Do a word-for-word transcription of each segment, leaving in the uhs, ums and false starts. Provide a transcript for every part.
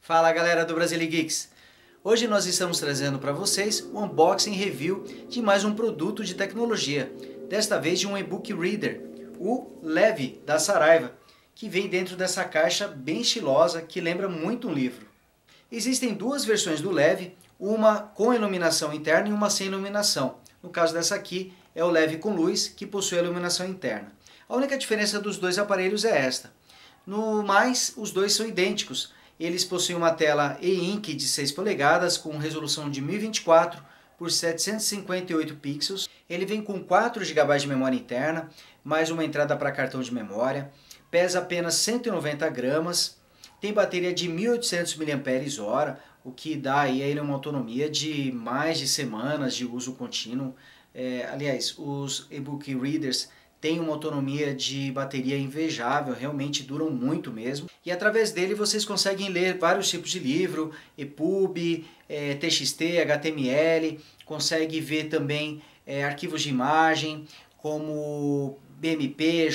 Fala galera do Brasile Geeks! Hoje nós estamos trazendo para vocês o unboxing e review de mais um produto de tecnologia, desta vez de um e-book reader, o Leve da Saraiva, que vem dentro dessa caixa bem estilosa que lembra muito um livro. Existem duas versões do Leve, uma com iluminação interna e uma sem iluminação. No caso dessa aqui é o Leve com luz, que possui a iluminação interna. A única diferença dos dois aparelhos é esta. No mais, os dois são idênticos. Eles possuem uma tela e-ink de seis polegadas com resolução de mil e vinte e quatro por setecentos e cinquenta e oito pixels. Ele vem com quatro gigabytes de memória interna, mais uma entrada para cartão de memória. Pesa apenas cento e noventa gramas. Tem bateria de mil e oitocentos miliampères-hora, o que dá aí a ele uma autonomia de mais de semanas de uso contínuo. É, aliás, os e-book readers têm uma autonomia de bateria invejável, realmente duram muito mesmo. E através dele vocês conseguem ler vários tipos de livro, EPUB, é, T X T, H T M L, consegue ver também é, arquivos de imagem, como B M P,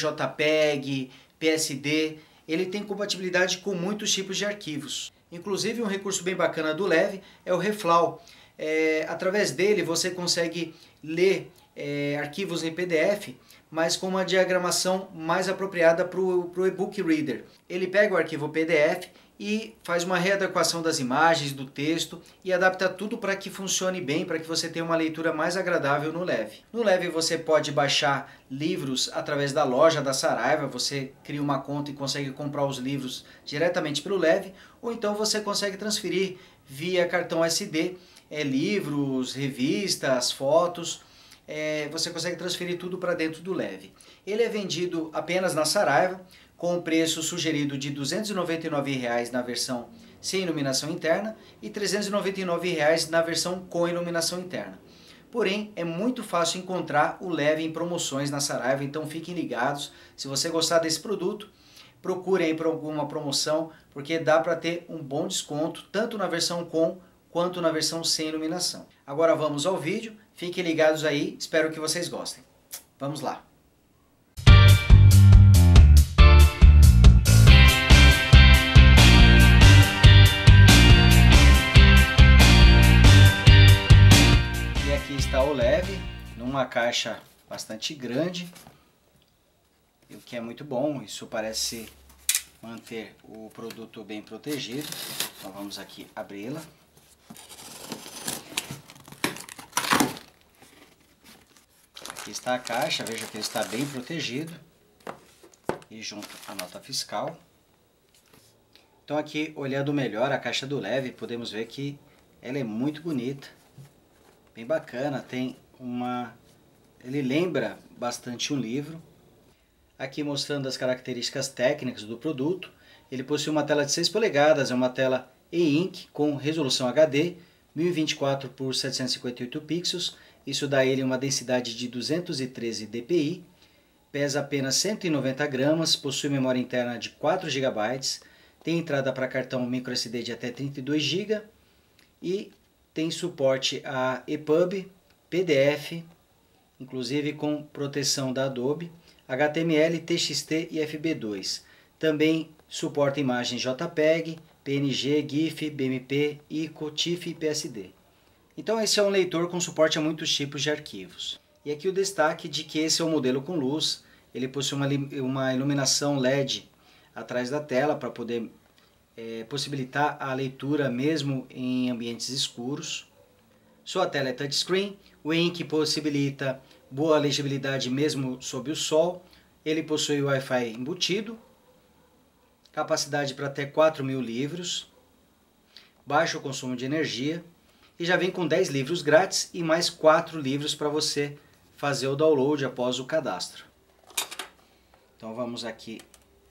JPEG, P S D. Ele tem compatibilidade com muitos tipos de arquivos. Inclusive um recurso bem bacana do Leve é o Reflow. É, através dele você consegue ler é, arquivos em P D F, mas com uma diagramação mais apropriada para o e-book reader. Ele pega o arquivo P D F e faz uma readequação das imagens, do texto e adapta tudo para que funcione bem, para que você tenha uma leitura mais agradável no Leve. No Leve você pode baixar livros através da loja da Saraiva, você cria uma conta e consegue comprar os livros diretamente pelo Leve, ou então você consegue transferir via cartão S D, é, livros, revistas, fotos. É, você consegue transferir tudo para dentro do Leve. Ele é vendido apenas na Saraiva, com o preço sugerido de duzentos e noventa e nove reais na versão sem iluminação interna e trezentos e noventa e nove reais na versão com iluminação interna. Porém, é muito fácil encontrar o Leve em promoções na Saraiva, então fiquem ligados. Se você gostar desse produto, procure aí por alguma promoção, porque dá para ter um bom desconto, tanto na versão com quanto na versão sem iluminação. Agora vamos ao vídeo, fiquem ligados aí, espero que vocês gostem. Vamos lá! E aqui está o Leve, numa caixa bastante grande, o que é muito bom, isso parece manter o produto bem protegido. Então vamos aqui abri-la. Aqui está a caixa, veja que ele está bem protegido e junto a nota fiscal. Então aqui, olhando melhor a caixa do Leve, podemos ver que ela é muito bonita, bem bacana, tem uma... ele lembra bastante um livro. Aqui mostrando as características técnicas do produto, ele possui uma tela de seis polegadas, é uma tela e-ink com resolução H D, mil e vinte e quatro por setecentos e cinquenta e oito pixels, isso dá a ele uma densidade de duzentos e treze dpi, pesa apenas cento e noventa gramas, possui memória interna de quatro gigabytes, tem entrada para cartão microSD de até trinta e dois gigabytes e tem suporte a EPUB, P D F, inclusive com proteção da Adobe, H T M L, T X T e F B dois. Também suporta imagens JPEG, P N G, GIF, B M P, I C O, TIFF e P S D. Então esse é um leitor com suporte a muitos tipos de arquivos. E aqui o destaque de que esse é um modelo com luz, ele possui uma, uma iluminação L E D atrás da tela para poder é, possibilitar a leitura mesmo em ambientes escuros. Sua tela é touchscreen, o e-ink possibilita boa legibilidade mesmo sob o sol, ele possui Wi-Fi embutido, capacidade para até quatro mil livros, baixo consumo de energia, e já vem com dez livros grátis e mais quatro livros para você fazer o download após o cadastro. Então vamos aqui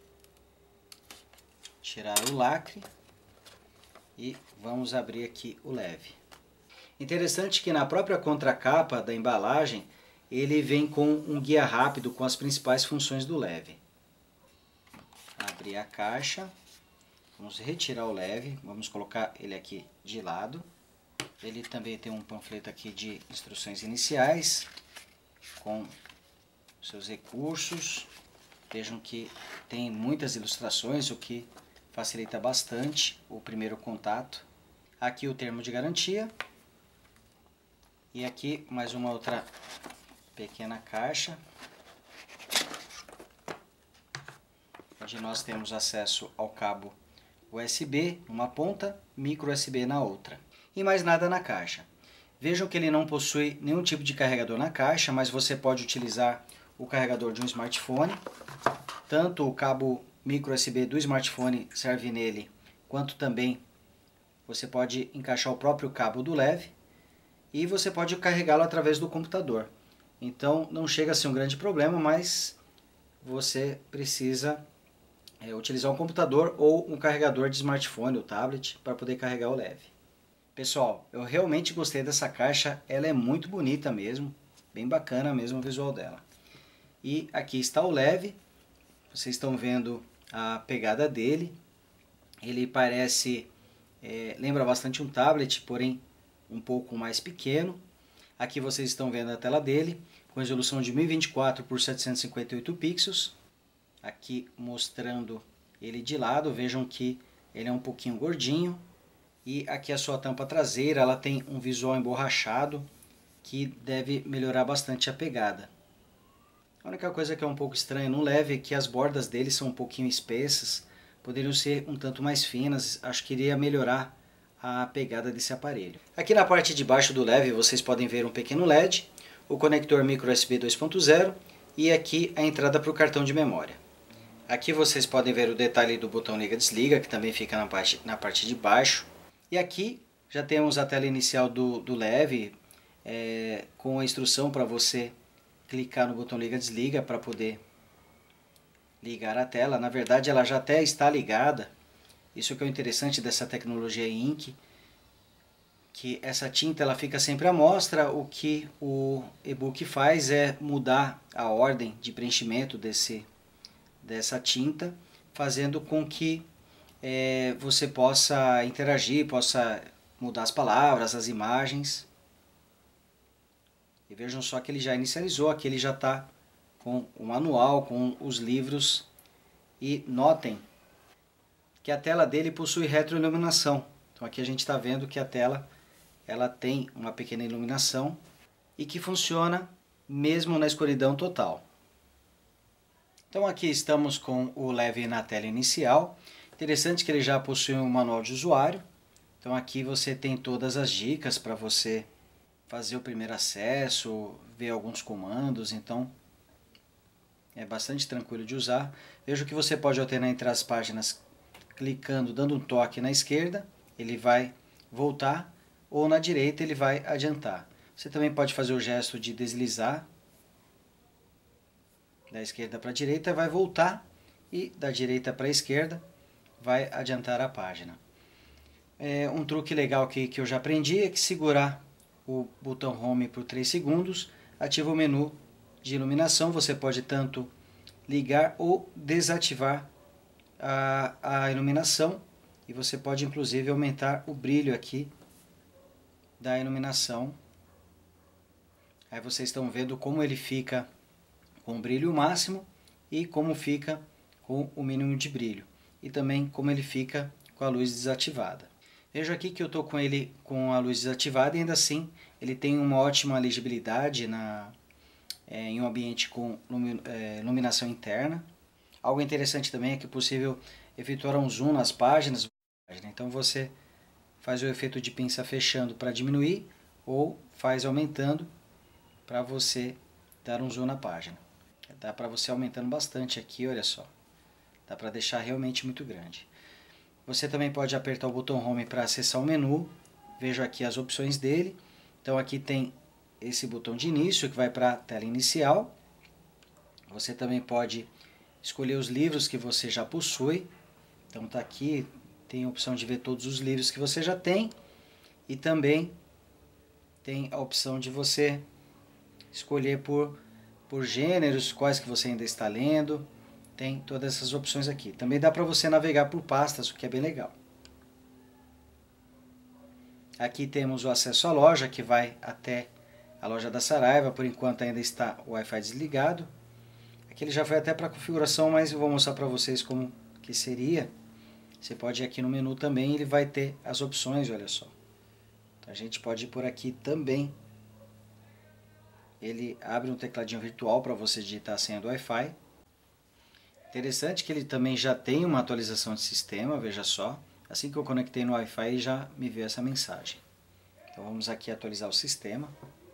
tirar o lacre e vamos abrir aqui o Leve. Interessante que na própria contracapa da embalagem ele vem com um guia rápido com as principais funções do Leve. Abrir a caixa, vamos retirar o Leve, vamos colocar ele aqui de lado. Ele também tem um panfleto aqui de instruções iniciais, com seus recursos. Vejam que tem muitas ilustrações, o que facilita bastante o primeiro contato. Aqui o termo de garantia. E aqui mais uma outra pequena caixa, onde nós temos acesso ao cabo U S B numa ponta, micro U S B na outra. E mais nada na caixa. Vejam que ele não possui nenhum tipo de carregador na caixa, mas você pode utilizar o carregador de um smartphone. Tanto o cabo micro U S B do smartphone serve nele, quanto também você pode encaixar o próprio cabo do leve. E você pode carregá-lo através do computador. Então não chega a ser um grande problema, mas você precisa é, utilizar um computador ou um carregador de smartphone ou tablet para poder carregar o leve. Pessoal, eu realmente gostei dessa caixa, ela é muito bonita mesmo, bem bacana mesmo o visual dela. E aqui está o leve, vocês estão vendo a pegada dele, ele parece, é, lembra bastante um tablet, porém um pouco mais pequeno. Aqui vocês estão vendo a tela dele, com resolução de mil e vinte e quatro por setecentos e cinquenta e oito pixels. Aqui mostrando ele de lado, vejam que ele é um pouquinho gordinho. E aqui a sua tampa traseira, ela tem um visual emborrachado, que deve melhorar bastante a pegada. A única coisa que é um pouco estranha no leve é que as bordas dele são um pouquinho espessas, poderiam ser um tanto mais finas, acho que iria melhorar a pegada desse aparelho. Aqui na parte de baixo do leve vocês podem ver um pequeno L E D, o conector micro U S B dois ponto zero e aqui a entrada para o cartão de memória. Aqui vocês podem ver o detalhe do botão liga-desliga, que também fica na parte, na parte de baixo. E aqui já temos a tela inicial do, do leve, é, com a instrução para você clicar no botão liga-desliga para poder ligar a tela. Na verdade ela já até está ligada. Isso que é o interessante dessa tecnologia Ink, que essa tinta ela fica sempre à mostra. O que o e-book faz é mudar a ordem de preenchimento desse, dessa tinta, fazendo com que é, você possa interagir, possa mudar as palavras, as imagens. E vejam só que ele já inicializou, aqui ele já está com o manual, com os livros. E notem que a tela dele possui retroiluminação. Então aqui a gente está vendo que a tela ela tem uma pequena iluminação e que funciona mesmo na escuridão total. Então aqui estamos com o leve na tela inicial. Interessante que ele já possui um manual de usuário. Então aqui você tem todas as dicas para você fazer o primeiro acesso, ver alguns comandos, então é bastante tranquilo de usar. Veja que você pode alternar entre as páginas clicando, dando um toque na esquerda, ele vai voltar, ou na direita ele vai adiantar. Você também pode fazer o gesto de deslizar da esquerda para a direita, vai voltar, e da direita para a esquerda vai adiantar a página. É um truque legal que, que eu já aprendi é que segurar o botão Home por três segundos ativa o menu de iluminação. Você pode tanto ligar ou desativar a, a iluminação, e você pode inclusive aumentar o brilho aqui da iluminação. Aí vocês estão vendo como ele fica com o brilho máximo e como fica com o mínimo de brilho, e também como ele fica com a luz desativada. Vejo aqui que eu estou com ele com a luz desativada e ainda assim ele tem uma ótima legibilidade na, é, em um ambiente com lumi, é, iluminação interna. Algo interessante também é que é possível efetuar um zoom nas páginas. Então você faz o efeito de pinça fechando para diminuir ou faz aumentando para você dar um zoom na página. Dá para você aumentando bastante aqui, olha só. Dá para deixar realmente muito grande. Você também pode apertar o botão Home para acessar o menu. Vejo aqui as opções dele. Então aqui tem esse botão de início que vai para a tela inicial. Você também pode escolher os livros que você já possui. Então está aqui, tem a opção de ver todos os livros que você já tem. E também tem a opção de você escolher por, por gêneros, quais que você ainda está lendo. Tem todas essas opções aqui. Também dá para você navegar por pastas, o que é bem legal. Aqui temos o acesso à loja, que vai até a loja da Saraiva. Por enquanto ainda está o Wi-Fi desligado. Aqui ele já foi até para a configuração, mas eu vou mostrar para vocês como que seria. Você pode ir aqui no menu também, ele vai ter as opções, olha só. Então a gente pode ir por aqui também. Ele abre um tecladinho virtual para você digitar a senha do Wi-Fi. Interessante que ele também já tem uma atualização de sistema, veja só. Assim que eu conectei no Wi-Fi já me veio essa mensagem. Então vamos aqui atualizar o sistema.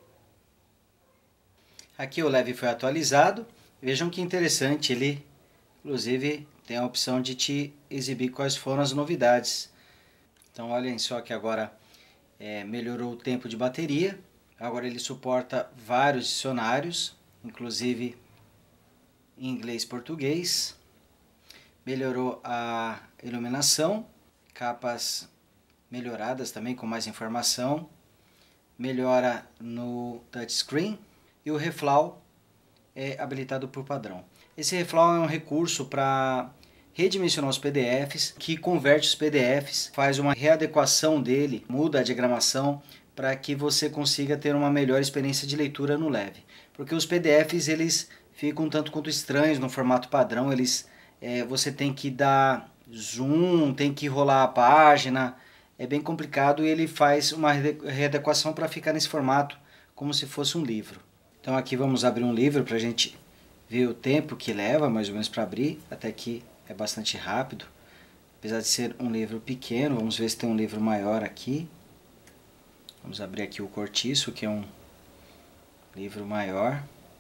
Aqui o Leve foi atualizado. Vejam que interessante, ele inclusive tem a opção de te exibir quais foram as novidades. Então olhem só que agora é, melhorou o tempo de bateria. Agora ele suporta vários dicionários, inclusive em inglês e português. Melhorou a iluminação, capas melhoradas também com mais informação. Melhora no touchscreen e o reflow é habilitado por padrão. Esse reflow é um recurso para redimensionar os P D Fs, que converte os P D Fs, faz uma readequação dele, muda a diagramação para que você consiga ter uma melhor experiência de leitura no Leve. Porque os P D Fs eles ficam um tanto quanto estranhos no formato padrão, eles, é, você tem que dar zoom, tem que rolar a página, é bem complicado e ele faz uma readequação para ficar nesse formato como se fosse um livro. Então aqui vamos abrir um livro para a gente ver o tempo que leva mais ou menos para abrir, até que é bastante rápido, apesar de ser um livro pequeno. Vamos ver se tem um livro maior aqui. Vamos abrir aqui o Cortiço, que é um livro maior.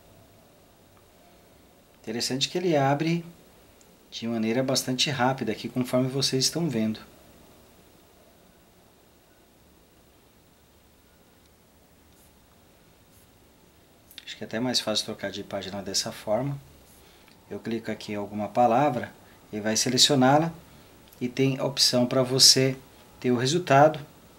Interessante que ele abre de maneira bastante rápida aqui, conforme vocês estão vendo. Acho que é até mais fácil trocar de página dessa forma. Eu clico aqui em alguma palavra, ele vai selecioná-la e tem a opção para você ter o resultado.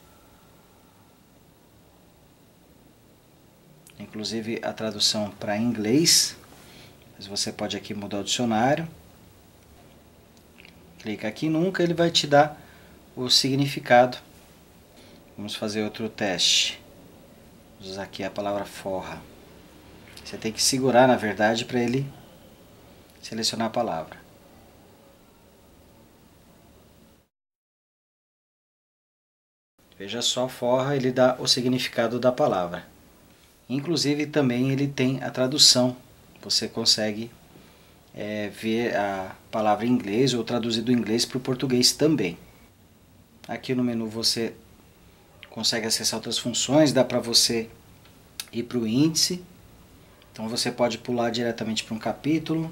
Inclusive a tradução para inglês. Mas você pode aqui mudar o dicionário. Clica aqui em nunca, ele vai te dar o significado. Vamos fazer outro teste. Vou usar aqui a palavra forra. Você tem que segurar, na verdade, para ele selecionar a palavra. Veja só, forra, ele dá o significado da palavra. Inclusive também ele tem a tradução. Você consegue é, ver a palavra em inglês ou traduzir do inglês para o português também. Aqui no menu você consegue acessar outras funções, dá para você ir para o índice. Então você pode pular diretamente para um capítulo.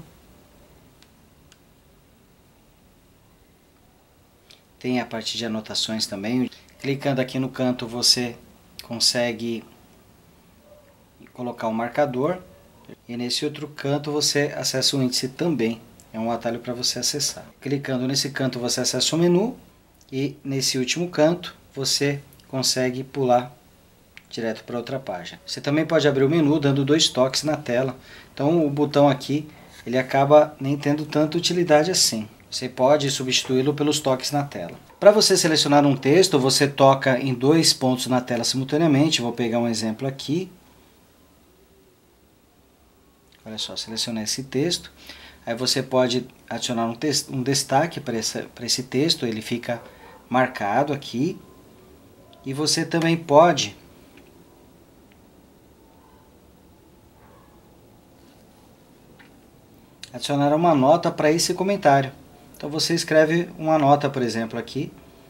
Tem a parte de anotações também. Clicando aqui no canto você consegue colocar um marcador. E nesse outro canto você acessa o índice também. É um atalho para você acessar. Clicando nesse canto você acessa o menu. E nesse último canto você consegue pular direto para outra página. Você também pode abrir o menu dando dois toques na tela. Então o botão aqui ele acaba nem tendo tanta utilidade assim. Você pode substituí-lo pelos toques na tela. Para você selecionar um texto, você toca em dois pontos na tela simultaneamente. Vou pegar um exemplo aqui. Olha só, selecionar esse texto. Aí você pode adicionar um, um destaque para esse texto. Ele fica marcado aqui. E você também pode adicionar uma nota para esse comentário. Então você escreve uma nota, por exemplo, aqui.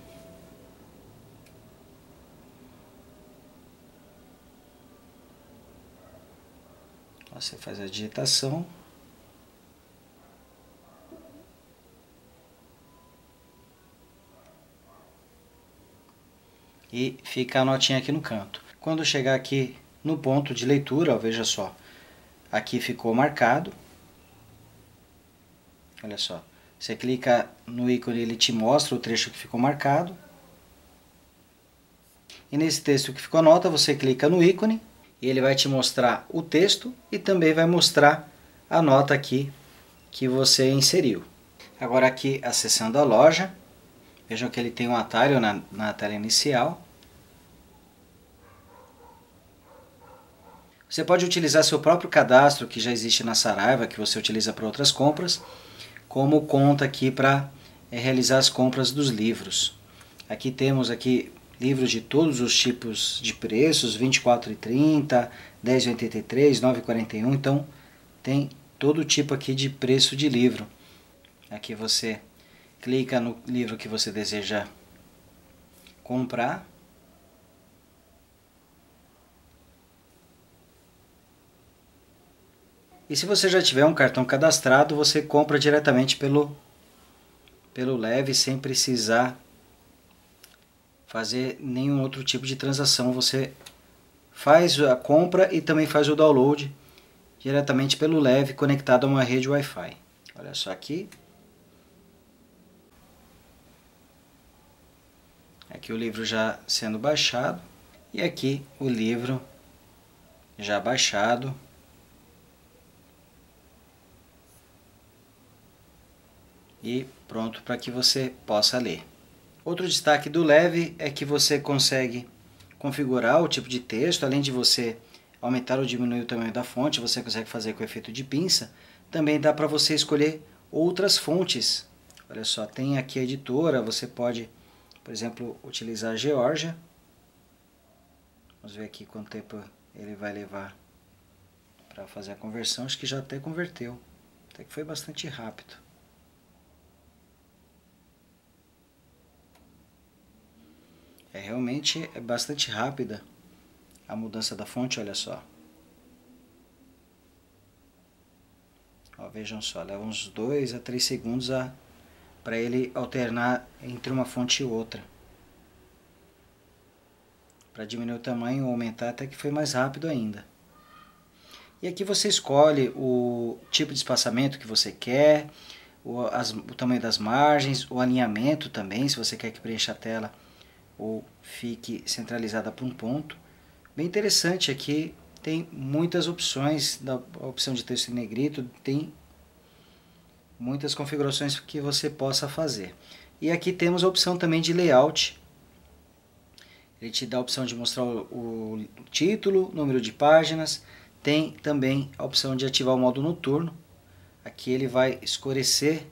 Você faz a digitação. E fica a notinha aqui no canto. Quando chegar aqui no ponto de leitura, ó, veja só. Aqui ficou marcado. Olha só, você clica no ícone, ele te mostra o trecho que ficou marcado. E nesse texto que ficou a nota, você clica no ícone e ele vai te mostrar o texto e também vai mostrar a nota aqui que você inseriu. Agora aqui, acessando a loja, vejam que ele tem um atalho na, na tela inicial. Você pode utilizar seu próprio cadastro que já existe na Saraiva, que você utiliza para outras compras, como conta aqui para é, realizar as compras dos livros. Aqui temos aqui livros de todos os tipos de preços, vinte e quatro reais e trinta centavos, dez reais e oitenta e três centavos, nove reais e quarenta e um centavos, então tem todo tipo aqui de preço de livro. Aqui você clica no livro que você deseja comprar. E se você já tiver um cartão cadastrado, você compra diretamente pelo, pelo Leve, sem precisar fazer nenhum outro tipo de transação. Você faz a compra e também faz o download diretamente pelo Leve, conectado a uma rede Wi-Fi. Olha só aqui. Aqui o livro já sendo baixado. E aqui o livro já baixado. E pronto para que você possa ler. Outro destaque do Leve é que você consegue configurar o tipo de texto, além de você aumentar ou diminuir o tamanho da fonte, você consegue fazer com efeito de pinça. Também dá para você escolher outras fontes. Olha só, tem aqui a editora, você pode, por exemplo, utilizar a Georgia. Vamos ver aqui quanto tempo ele vai levar para fazer a conversão. Acho que já até converteu, até que foi bastante rápido. É realmente é bastante rápida a mudança da fonte, olha só. Ó, vejam só, leva uns dois a três segundos para ele alternar entre uma fonte e outra. Para diminuir o tamanho ou aumentar, até que foi mais rápido ainda. E aqui você escolhe o tipo de espaçamento que você quer, o, as, o tamanho das margens, o alinhamento também, se você quer que preencha a tela ou fique centralizada para um ponto. Bem interessante, aqui tem muitas opções, da opção de texto em negrito, tem muitas configurações que você possa fazer. E aqui temos a opção também de layout. Ele te dá a opção de mostrar o, o título, número de páginas, tem também a opção de ativar o modo noturno. Aqui ele vai escurecer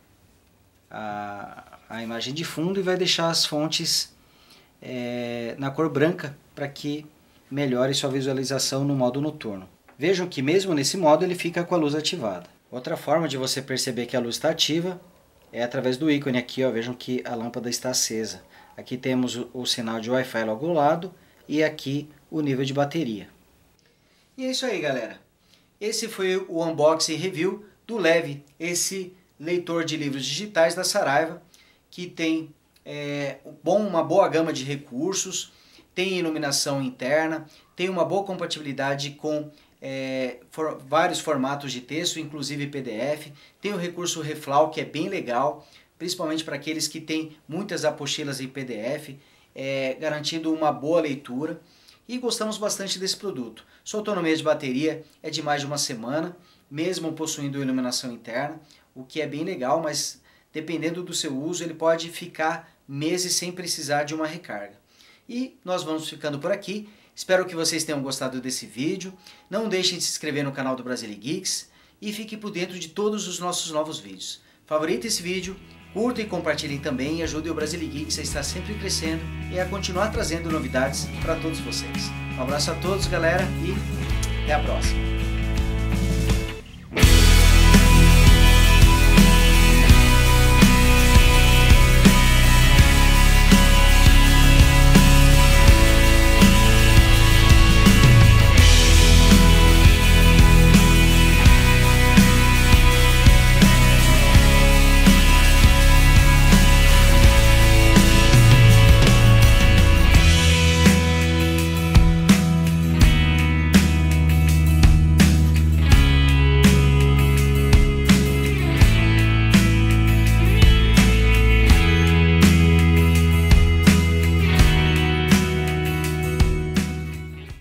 a, a imagem de fundo e vai deixar as fontes É, na cor branca, para que melhore sua visualização no modo noturno. Vejam que mesmo nesse modo ele fica com a luz ativada. Outra forma de você perceber que a luz está ativa é através do ícone aqui, ó, vejam que a lâmpada está acesa. Aqui temos o, o sinal de Wi-Fi logo ao lado e aqui o nível de bateria. E é isso aí, galera. Esse foi o unboxing e review do Leve, esse leitor de livros digitais da Saraiva, que tem É, bom, uma boa gama de recursos, tem iluminação interna, tem uma boa compatibilidade com é, for, vários formatos de texto, inclusive P D F, tem o recurso Reflau, que é bem legal, principalmente para aqueles que têm muitas apostilas em P D F, é, garantindo uma boa leitura, e gostamos bastante desse produto. Sua autonomia de bateria é de mais de uma semana, mesmo possuindo iluminação interna, o que é bem legal, mas dependendo do seu uso ele pode ficar meses sem precisar de uma recarga. E nós vamos ficando por aqui. Espero que vocês tenham gostado desse vídeo. Não deixem de se inscrever no canal do Brasilegeeks e fiquem por dentro de todos os nossos novos vídeos. Favoritem esse vídeo, curtam e compartilhem também e ajudem o Brasilegeeks a estar sempre crescendo e a continuar trazendo novidades para todos vocês. Um abraço a todos, galera, e até a próxima.